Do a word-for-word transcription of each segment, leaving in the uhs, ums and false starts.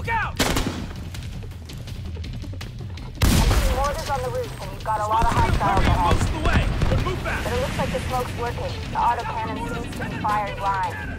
Smoke out! Mortars on the roof, and you've got a lot of hostiles Hurry ahead. most of the way! Then move back! But it looks like the smoke's working. The autocannon seems to be firing blind.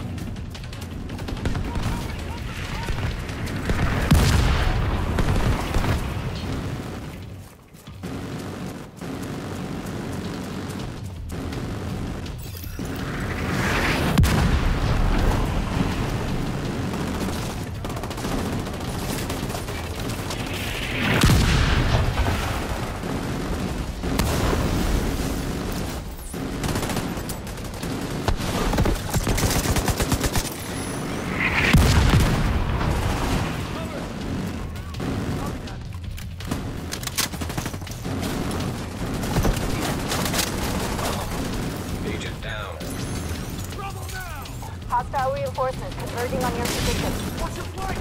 Hostile reinforcements converging on your position. What's your flight?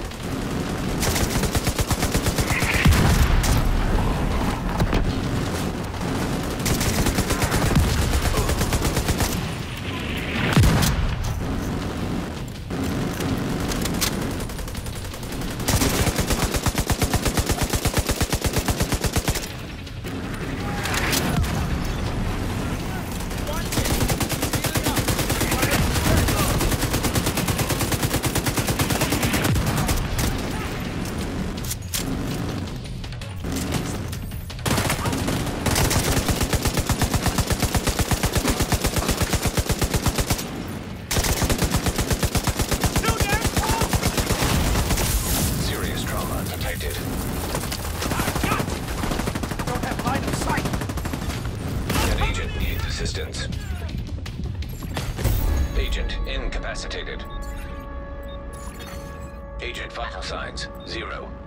Assistance. Agent incapacitated. Agent vital signs, zero.